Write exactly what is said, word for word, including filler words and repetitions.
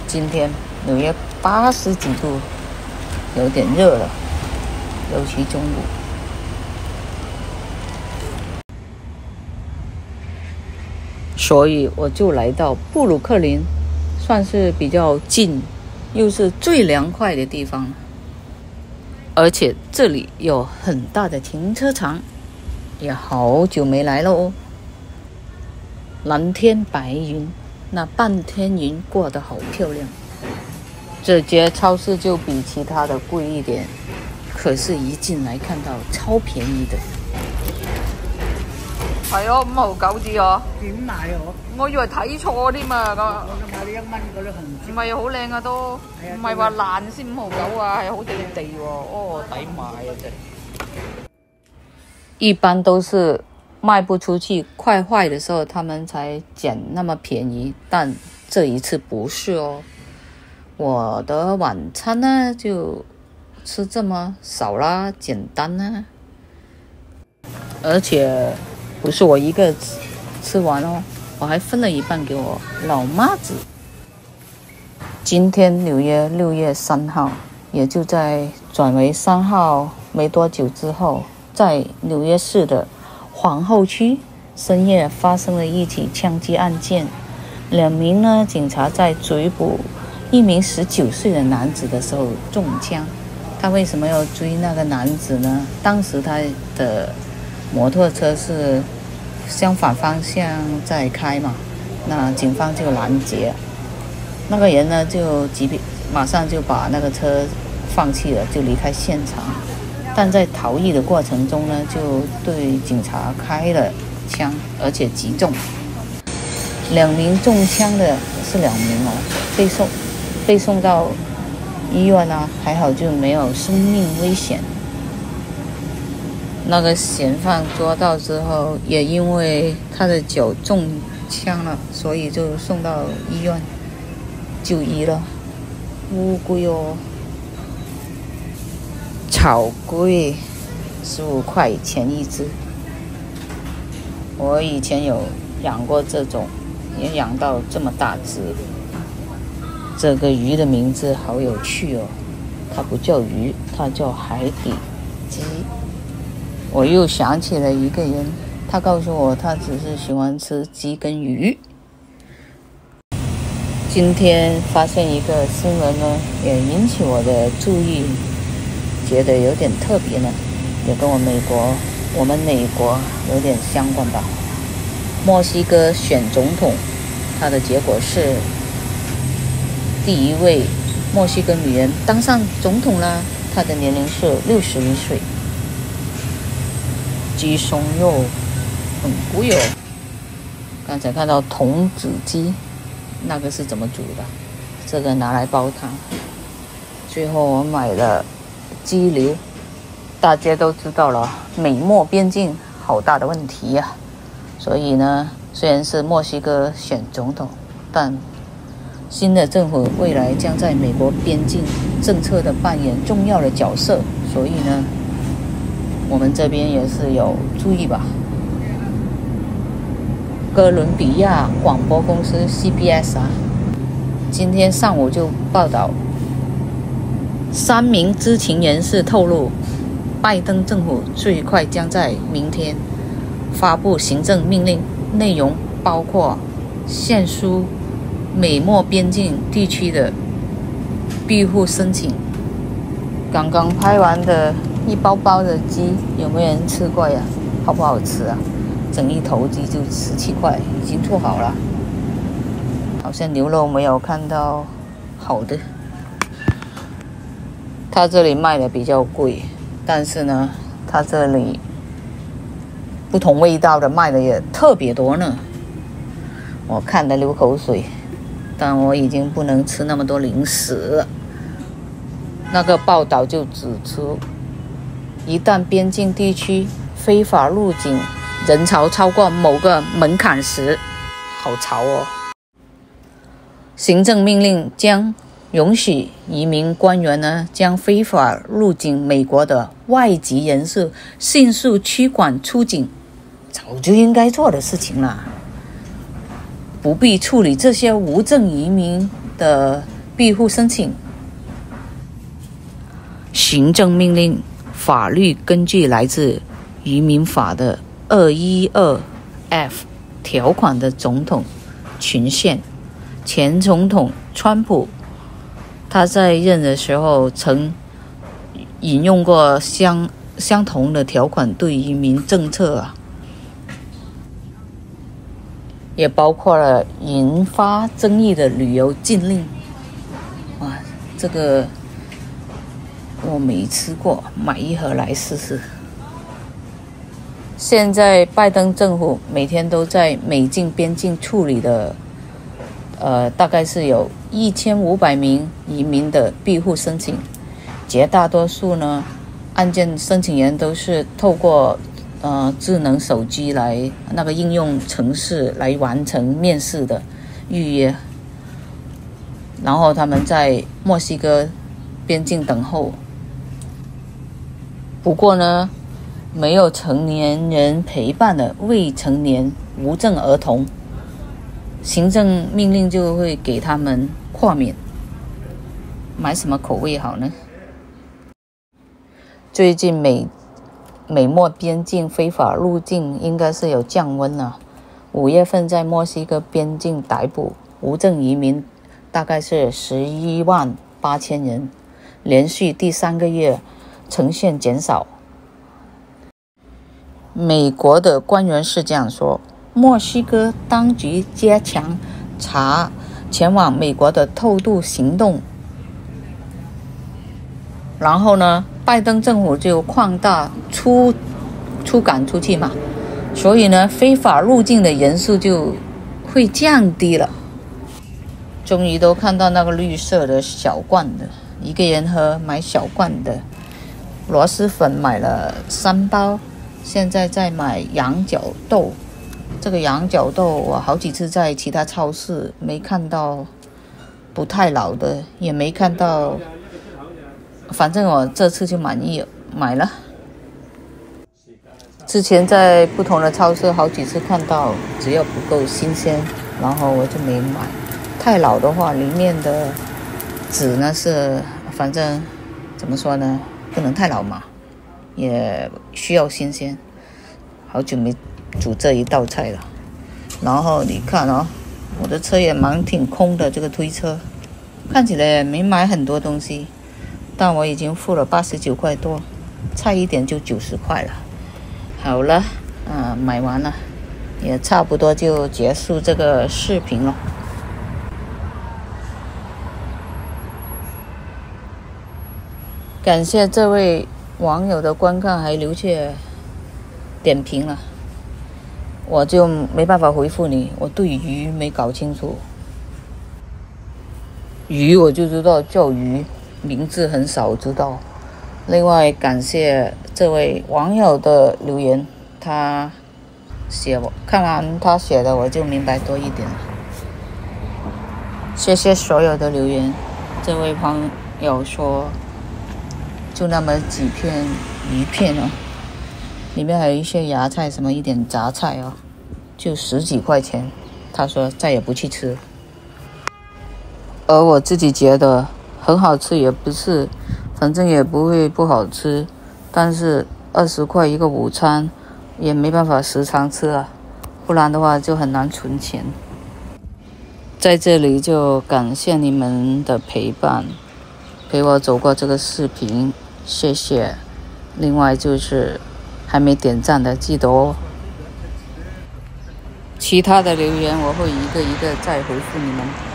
今天纽约八十几度，有点热了，尤其中午。所以我就来到布鲁克林，算是比较近，又是最凉快的地方。而且这里有很大的停车场，也好久没来了哦。蓝天白云，那半天云过得好漂亮。这间超市就比其他的贵一点，可是一進來看到超便宜的。係咯，五毫九紙啊！ 點買啊？ 我以為睇錯添啊！個我買你一蚊嗰啲紅唔係好靚啊都，唔係話爛先五毫九啊，係好地地喎，哦，抵買啊真。一般都是賣不出去，快壞的時候他們才減那麼便宜，但這一次不是哦。我的晚餐呢就吃這麼少啦，簡單啦，而且不是我一個吃吃完哦，我還分了一半給我老媽子。今天紐約六月三號，也就在轉為三號沒多久之後，在紐約市的皇後區深夜發生了一起槍擊案件，兩名呢警察在追捕一名十九歲的男子的時候中槍。他為什麼要追那個男子呢？當時他的摩托車是相反方向在開嘛，那警方就攔截，那個人呢就急馬上就把那個車放棄了，就離開現場。但在逃逸的過程中呢，就對警察開了槍，而且擊中。兩名中槍的是兩名哦，被送被送到醫院啊，還好就沒有生命危險。那個嫌犯捉到之後，也因為他的腳中槍了，所以就送到醫院就醫了。烏龜哦，草龜，十五塊錢一隻。我以前有養過這種，也養到這麼大隻。這個魚的名字好有趣哦，它不叫魚，它叫海底雞。我又想起了一個人，他告訴我他只是喜歡吃雞跟魚。今天發現一個新聞呢，也引起我的注意，覺得有點特別呢，也跟我美國我們美國有點相關吧。墨西哥選總統，它的結果是第一位墨西哥女人當上總統啦，她的年齡是六十一歲。雞胸肉很貴哦，剛才看到童子雞，那個是怎麼煮的？這個拿來煲湯。最後我買了雞柳，大家都知道了，美墨邊境好大的問題呀、啊。所以呢，雖然是墨西哥選總統，但新的政府未來將在美國邊境政策的扮演重要的角色，所以呢，我們這邊也是有注意吧。哥倫比亞廣播公司 C B S 啊，今天上午就報道，三名知情人士透露，拜登政府最快將在明天發布行政命令，內容包括限縮美墨邊境地區的庇護申請。剛剛拍完的一包包的雞，有沒有人吃過呀？好不好吃啊？整一頭雞就十七塊，已經做好了。好像牛肉沒有看到好的。它這裡賣的比較貴，但是呢，它這裡不同味道的賣的也特別多呢。我看得流口水，但我已經不能吃那麼多零食了。那個報道就指出，一旦邊境地區非法入境人潮超過某個門檻時，好潮哦！行政命令將允許移民官員呢，將非法入境美國的外籍人士迅速驅趕出境，早就應該做的事情啦，不必處理這些無證移民的庇护申请。行政命令法律根据来自移民法的二一二 F 条款的总统权限。前总统川普他在任的时候曾引用过相相同的条款对移民政策啊，也包括了引发争议的旅游禁令。哇，这个我没吃过，买一盒来试试。现在拜登政府每天都在美境边境处理的，呃，大概是有一千五百名移民的庇护申请，绝大多数呢，案件申请人都是透过呃智能手机来那个应用程式来完成面试的预约，然后他们在墨西哥边境等候。不过呢，没有成年人陪伴的未成年无证儿童，行政命令就会给他们豁免。买什么口味好呢？最近美美墨边境非法入境应该是有降温了。五月份在墨西哥边境逮捕无证移民大概是十一万八千人，连续第三个月呈现减少。美国的官员是这样说：墨西哥当局加强查前往美国的偷渡行动，然后呢，拜登政府就扩大出出赶出去嘛，所以呢，非法入境的人数就会降低了。终于都看到那个绿色的小罐的，一个人喝买小罐的。螺蛳粉买了三包，现在在买羊角豆。这个羊角豆我好几次在其他超市没看到不太老的，也没看到，反正我这次就满意买了。之前在不同的超市好几次看到，只要不够新鲜，然后我就没买。太老的话，里面的籽呢是，反正怎么说呢，不能太老嘛，也需要新鲜。好久没煮这一道菜了。然后你看哦，我的车也蛮挺空的，这个推车看起来没买很多东西，但我已经付了八十九块多，差一点就九十块了。好了，啊，买完了，也差不多就结束这个视频了。感谢这位网友的观看还留下点评了，我就没办法回复你，我对鱼没搞清楚。鱼我就知道叫鱼，名字很少知道。另外感谢这位网友的留言，他写我看完他写的我就明白多一点了。谢谢所有的留言。这位朋友说就那么几片鱼片哦，里面还有一些芽菜，什么一点杂菜哦，就十几块钱。他说再也不去吃，而我自己觉得很好吃也不是，反正也不会不好吃，但是二十块一个午餐也没办法时常吃啊，不然的话就很难存钱。在这里就感谢你们的陪伴，陪我走过这个视频，谢谢。另外就是还没点赞的记得哦。其他的留言我会一个一个再回复你们。